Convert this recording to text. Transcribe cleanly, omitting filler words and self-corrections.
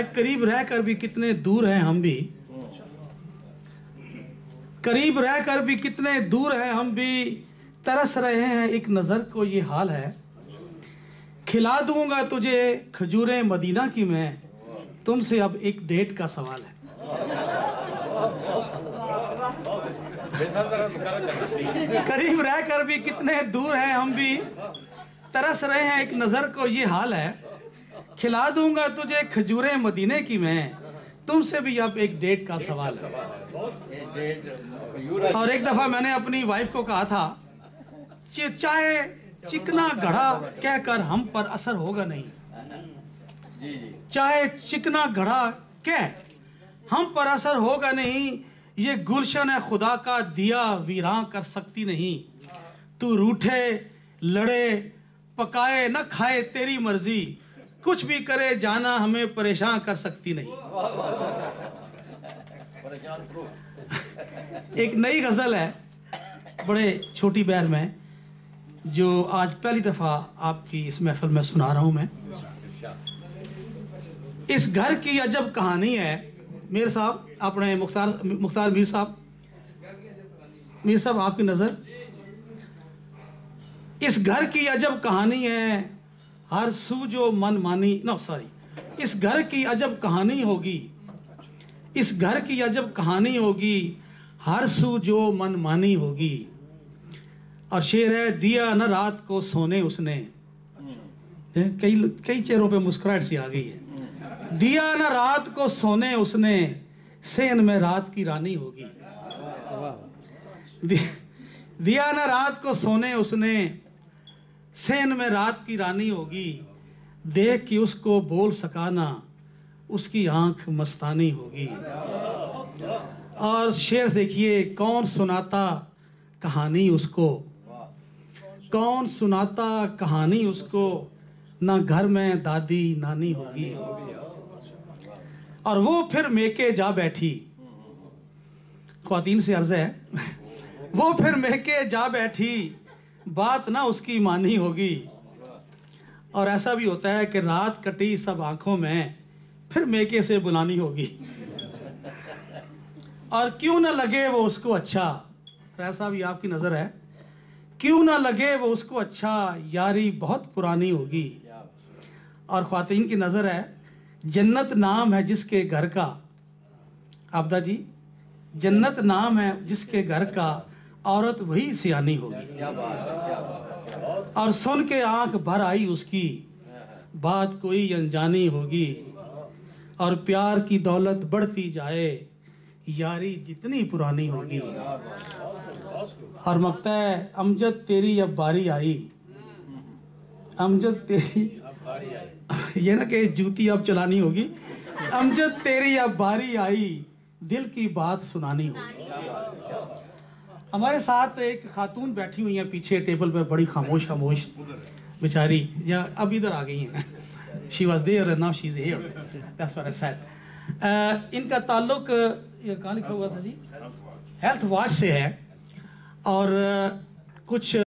करीब रहकर भी कितने दूर हैं हम भी, करीब रहकर भी कितने दूर हैं हम भी, तरस रहे हैं एक नजर को ये हाल है। खिला दूंगा तुझे खजूरें मदीना की मैं, तुमसे अब एक डेट का सवाल है। करीब रहकर भी कितने दूर हैं हम भी, तरस रहे हैं एक नजर को ये हाल है। खिला दूंगा तुझे खजूरें मदीने की मैं, तुमसे भी अब एक डेट का सवाल है। और एक दफा मैंने अपनी वाइफ को कहा था, चाहे चिकना घड़ा कहकर हम पर असर होगा नहीं, चाहे चिकना घड़ा कह हम पर असर होगा नहीं, ये गुलशन है खुदा का दिया वीरां कर सकती नहीं। तू रूठे लड़े पकाए न खाए तेरी मर्जी, कुछ भी करे जाना हमें परेशान कर सकती नहीं। एक नई गजल है बड़े छोटी बैर में, जो आज पहली दफा आपकी इस महफिल में सुना रहा हूं मैं। इस घर की अजब कहानी है। मीर साहब, अपने मुख्तार मीर साहब आपकी नजर। इस घर की अजब कहानी है, हर सू जो मन मानी, नो सॉरी, इस घर की अजब कहानी होगी, इस घर की अजब कहानी होगी, हर सू जो मन मानी होगी। और शेर है, दिया न रात को सोने उसने, कई चेहरों पे मुस्कुराहट सी आ गई है। दिया न रात को सोने उसने, सेन में रात की रानी होगी। दिया न रात को सोने उसने, सेन में रात की रानी होगी। देख कि उसको बोल सका ना, उसकी आंख मस्तानी होगी। और शेर देखिए, कौन सुनाता कहानी उसको, कौन सुनाता कहानी उसको, ना घर में दादी नानी होगी। और वो फिर मेके जा बैठी, ख्वातीन से अर्ज है, वो फिर मेके जा बैठी, बात ना उसकी मानी होगी। और ऐसा भी होता है कि रात कटी सब आंखों में, फिर मेके से बुलानी होगी। और क्यों ना लगे वो उसको अच्छा, तो ऐसा भी आपकी नजर है, क्यों ना लगे वो उसको अच्छा, यारी बहुत पुरानी होगी। और ख्वातीन की नजर है, जन्नत नाम है जिसके घर का, आबदा जी, जन्नत नाम है जिसके घर का, औरत वही सियानी होगी। और सुन के आंख भर आई उसकी, बात कोई अनजानी होगी। और प्यार की दौलत बढ़ती जाए, यारी जितनी पुरानी होगी। और मकता है, अमजद तेरी अब बारी आई, अमजद तेरी, ये ना कि जूती अब चलानी होगी, अमजद तेरी अब बारी आई, दिल की बात सुनानी होगी। हमारे साथ एक खातून बैठी हुई है पीछे टेबल पे, बड़ी खामोश खामोश बेचारी, या अब इधर आ गई हैं। She was there and now she is here, that's what I said. इनका ताल्लुक, ये कहाँ लिखा हुआ था जी, हेल्थ वॉच से है। और कुछ